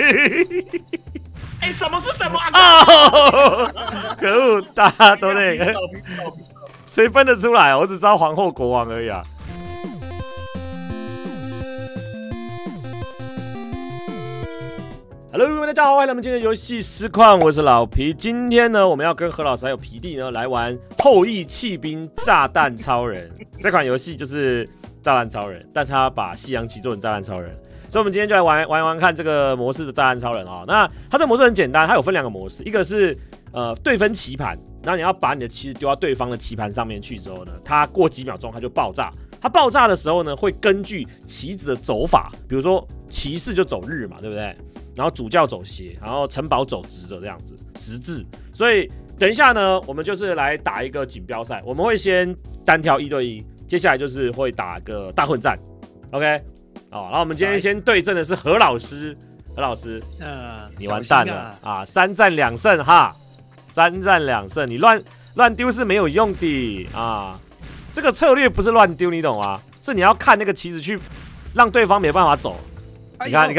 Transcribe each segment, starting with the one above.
哎，什么是什么啊？ 哦，可恶，大家都那个，谁分得出来？我只知道皇后国王而已啊。Hello， 大家好，欢迎来我们今天的游戏实况，我是老皮。今天呢，我们要跟何老师还有皮弟呢来玩后羿弃兵炸弹超人。这款游戏就是炸弹超人，但是他把西洋棋做成炸弹超人。所以，我们今天就来玩看这个模式的炸弹超人啊。那它这个模式很简单，它有分2个模式，一个是对分棋盘，然后你要把你的棋子丢到对方的棋盘上面去之后呢，它过几秒钟它就爆炸。它爆炸的时候呢，会根据棋子的走法，比如说骑士就走日嘛，对不对？然后主教走斜，然后城堡走直的这样子，十字。所以等一下呢，我们就是来打一个锦标赛，我们会先单挑1对1，接下来就是会打个大混战 ，OK。哦，然后我们今天先对阵的是何老师，何老师，你完蛋了啊！3战2胜哈，3战2胜，你乱丢是没有用的啊！这个策略不是乱丢，你懂吗？是你要看那个棋子去让对方没办法走。你看，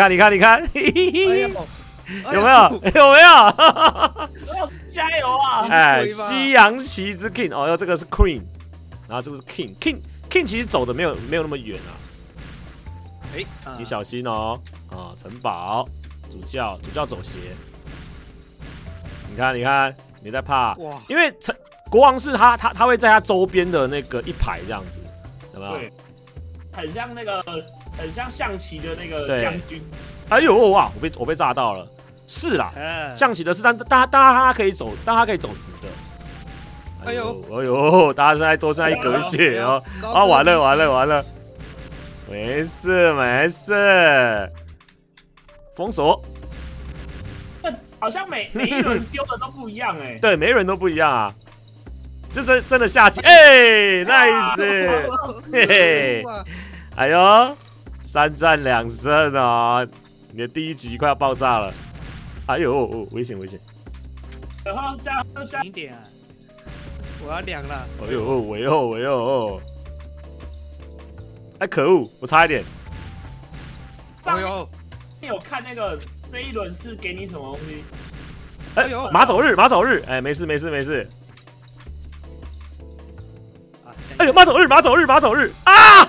有没有？ 加油啊！ 哎，西洋棋之 King， 哦，这个是 Queen， 然后这个是 King 其实走的没有那么远啊。你小心哦！啊，城堡，主教走斜。你看，没在怕。因为国王是他会在他周边的那个一排这样子，有没有？ 对，很像那个，很像象棋的那个将军。 哎呦哇！我被炸到了。是啦，象棋的是，但他可以走，直的。哎呦，大家多剩下1格血哦！啊，完了。没事，封锁。 好像每一轮丢的都不一样哎。 对，每一轮都不一样啊。这真的下棋，哎 ，nice， 嘿嘿，哎呦，3战2胜哦，你的第1局快要爆炸了。哎呦，危险！ 然后这样一点啊，我要凉了。 哎呦，喂哦。哎，可恶！我差一点。 哎呦，你有看那个这一轮是给你什么东西？ 哎呦，马走日！哎，没事。哎呦，马走日！啊！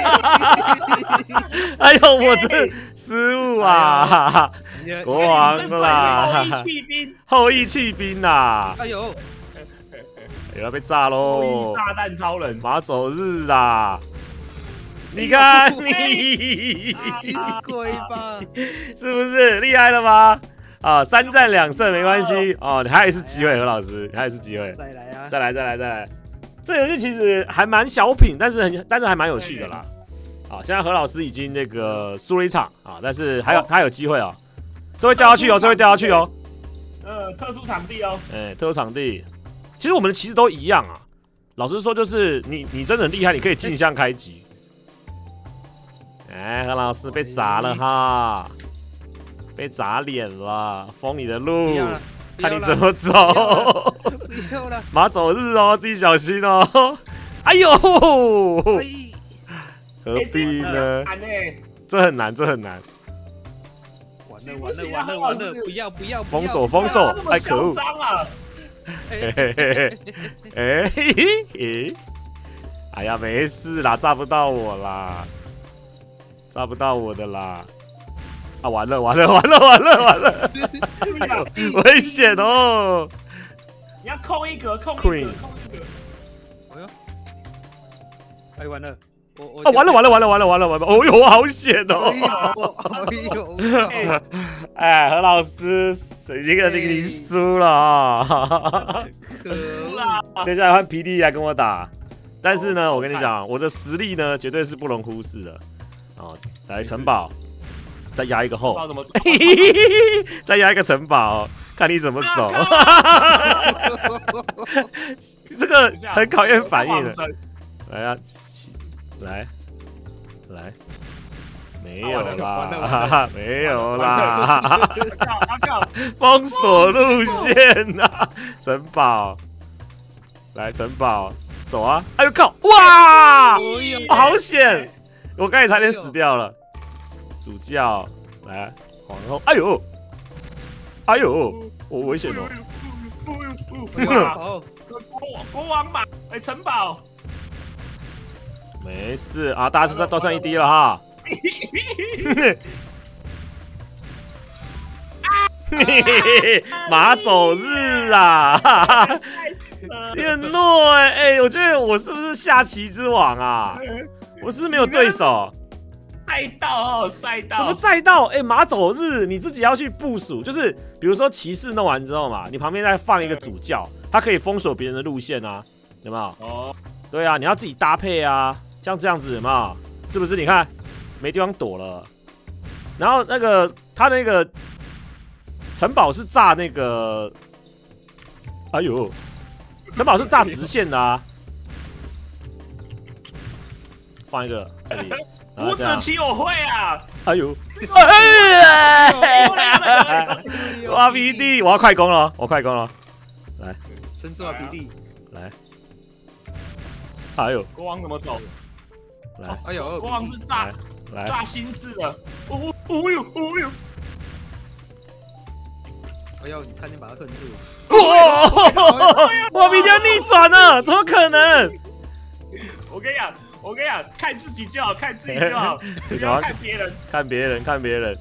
哎呦，我这失误啊！国王啦，后羿弃兵呐！ 哎呦， 要被炸喽！ 炸弹超人， 马走日啊！你看你， 鬼吧， 是不是厉害了吗？啊，3战2胜没关系哦，你还有一次机会，何老师，还有一次机会，再来。这游戏其实还蛮小品，但是还蛮有趣的啦。好，现在何老师已经那个输了1场啊，但是他有机会哦，这会掉下去哦， 特殊场地哦， 特殊场地，其实我们的棋子都一样啊。老实说，就是你真的很厉害，你可以镜像开局。哎，何老师被砸了哈，被砸脸了，封你的路，看你怎么走。马走日哦，自己小心哦。哎呦，何必呢？这很难。 完了，不要！ 封锁！哎，可恶！哎呀，没事啦，炸不到我啦。炸不到我的啦！啊，完了！危险哦！ 你要控1格。 哎，完了！ 完了！哦呦，好险哦！哎，何老师，这个你输了啊！ 可恶！ 接下来换皮弟来跟我打，但是呢，我跟你讲，我的实力呢，绝对是不容忽视的。哦，来城堡，再压一个后，再压一个城堡，看你怎么走。这个很考验反应的。来啊，来，没有啦，封锁路线呐，城堡，来城堡，走啊！哎呦靠！哇，好险！我刚才差点死掉了。主教来皇后，哎呦，哎呦，我危险哦！ 哦， 国王吧，城堡。 没事啊，大家都剩1滴了哈。马走日啊！你很弱哎，我觉得我是不是下棋之王啊？我是不是没有对手？ 赛道哦，赛道。 什么赛道？哎，马走日你自己要去部署，就是比如说骑士弄完之后嘛，你旁边再放一个主教，他可以封锁别人的路线啊，有没有？哦，对啊，你要自己搭配啊，像这样子有没有？是不是？你看没地方躲了，然后那个他那个城堡是炸那个，哎呦，城堡是炸直线的啊，放一个这里。 五子棋我会啊！ 哎呦，挖鼻涕，我要快攻了，我快攻了，来， 伸出鼻涕， 来，哎呦， 国王怎么走？ 来， 哎呦， 国王是炸心智的，哦呦， 哎呦，你差点把他困住！ 挖鼻涕要逆转了，怎么可能？ 我跟你讲，看自己就好，看自己就好，不要看别人。 看别人。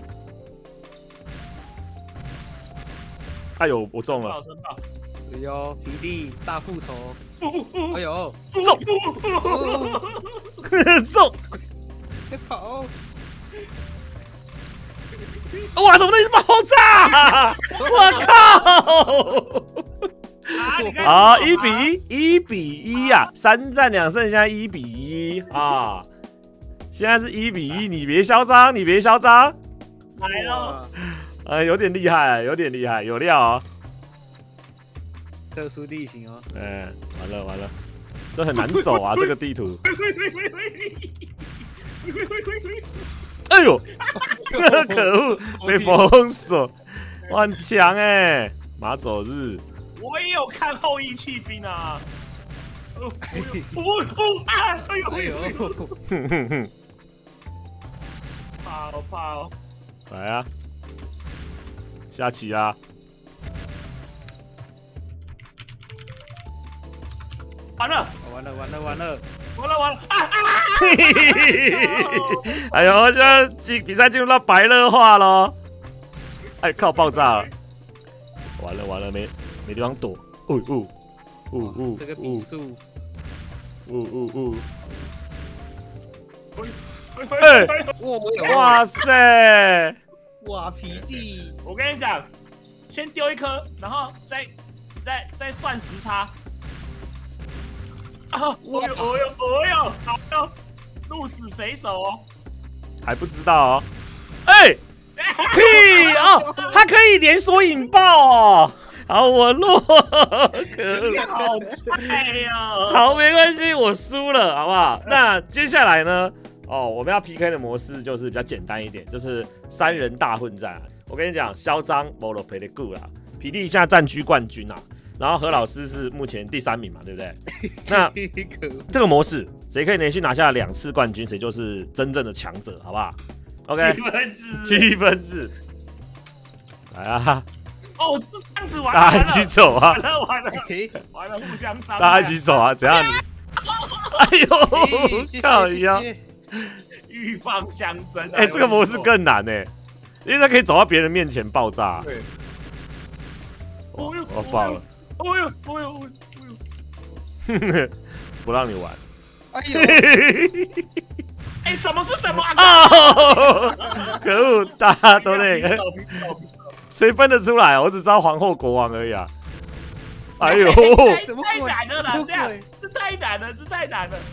哎呦，我中了！ 是哟，比利大复仇！哎呦， 中！中！ 快跑！ 哇，怎么那是爆炸？我靠！好，1比1呀，3战2胜，现在1比1啊，现在是1比1，你别嚣张， 来了， 有点厉害，有料哦。 特殊地形哦。 完了，这很难走啊，这个地图。哎呦，可恶，被封锁，我很强哎，马走日。 我也有看后羿弃兵啊！哎呦！怕哦！ 来啊，下棋啊！ 完了！ 哎呦，这比赛进入到白热化咯。哎，靠，爆炸了！完了，没地方躲。 这个比数。 哇塞！ 哇，皮地！ 我跟你讲，先丢一颗，然后再算时差。啊！我有，好哟，鹿死谁手哦？ 还不知道哦。哎，屁哦，它可以连锁引爆哦。好，我弱，可恶， 好菜哟！ 好，没关系，我输了，好不好？那接下来呢？我们要 PK 的模式就是比较简单一点，就是3人大混战。我跟你讲，嚣张没落赔的顾啦，皮弟现在占据冠军啊，然后何老师是目前第3名嘛，对不对？那这个模式，谁可以连续拿下2次冠军，谁就是真正的强者，好不好 ？OK， 积分制，来啊！ 哦，是这样子玩， 大家一起走啊！ 完了，互相伤害。 大家一起走啊！怎样？哎呦，靠一样， 鹬蚌相争。 哎，这个模式更难哎，因为它可以走到别人面前爆炸。 对。 我爆了！ 哦呦！ 不让你玩。 哎呦！ 哎，什么是什么啊？ 可恶，大家都那个。谁分得出来啊？我只知道皇后国王而已啊！哎呦， 太难了啦！这样这太难了！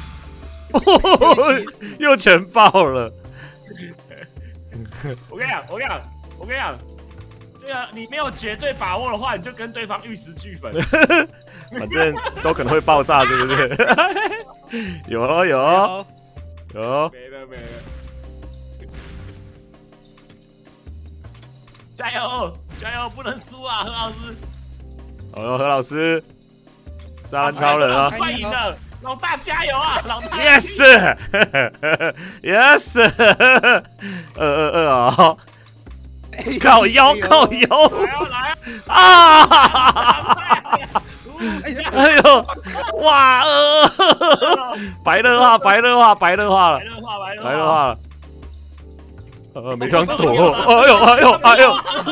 又全爆了！ 我跟你讲，这个你没有绝对把握的话，你就跟对方玉石俱焚。 反正都可能会爆炸，对不对？有。 没了。加油，不能输啊，何老师！ 何老师，炸弹超人啊！ 快赢了，老大加油啊！老大 ，yes， 222哦， 靠腰靠腰来啊！ 哎呦，哇白热化了，白热化了，没地方躲，哎呦，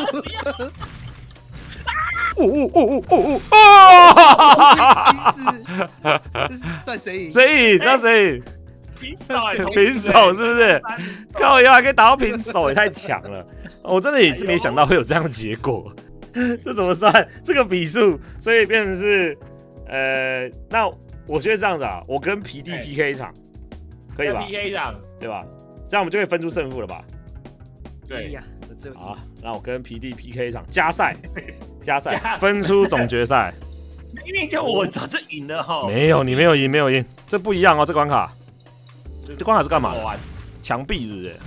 算谁赢？ 谁赢？那谁赢？平手是不是？靠腰还可以打到平手，也太强了！我真的也是没想到会有这样的结果。这怎么算？这个比数，所以变成是，那我觉得这样子啊，我跟皮弟 PK 一场，可以吧 ？PK 一场， 对吧？这样我们就可以分出胜负了吧？ 对呀， 好，那我跟皮弟 PK 一场，加赛，分出总决赛。 明明就我早就赢了哈。 没有，你没有赢，这不一样哦，这关卡。这关卡是干嘛的？墙壁是不是？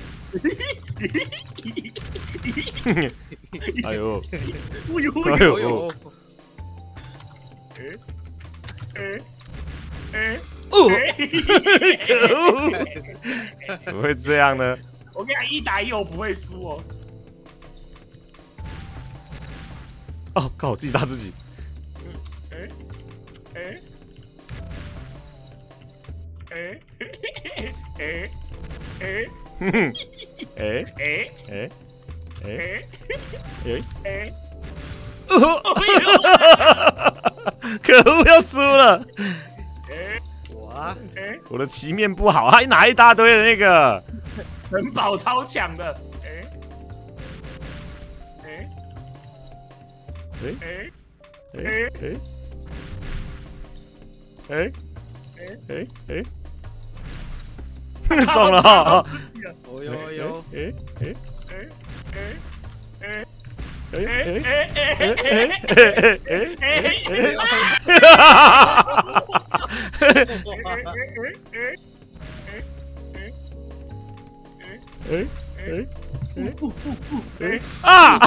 哎呦！可恶！怎么会这样呢？ 我跟你讲，1打1我不会输哦。 哦，靠！我自己杀自己。可恶，要输了！我的棋面不好，还拿一大堆的那个城堡超强的。 中了哈！ 哦呦！ 啊！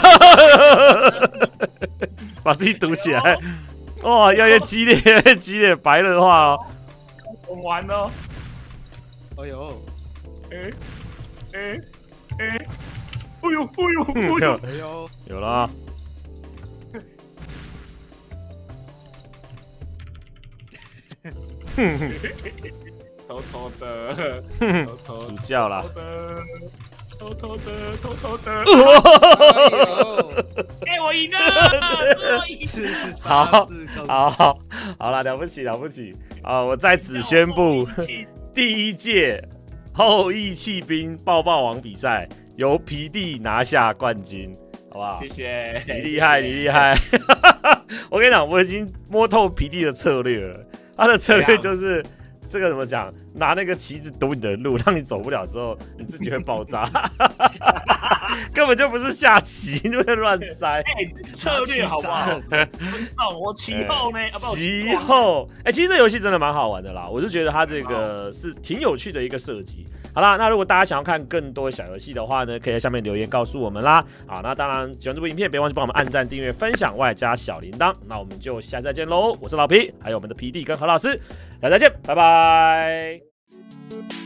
把自己堵起来，哇，越来越激烈，白热化哦。 完了。 哎呦！ 有了。 偷偷的， 主教啦。 偷偷的。哎，我赢了！ 好了，了不起！啊，我在此宣布，第1届后羿弃兵爆爆王比赛由皮弟拿下冠军，好不好？ 谢谢， 你厉害！我跟你讲，我已经摸透皮弟的策略了，他的策略就是这个怎么讲？拿那个旗子堵你的路，让你走不了之后，你自己会爆炸，根本就不是下棋，你会乱塞。 策略好不好？我其后呢？ 其后，其实这游戏真的蛮好玩的啦，我是觉得它这个是挺有趣的一个设计。好啦，那如果大家想要看更多小游戏的话呢，可以在下面留言告诉我们啦。好，那当然喜欢这部影片，别忘记帮我们按赞、订阅、分享，外加小铃铛。那我们就下次再见喽！我是老皮，还有我们的皮弟跟何老师，大家再见，拜拜。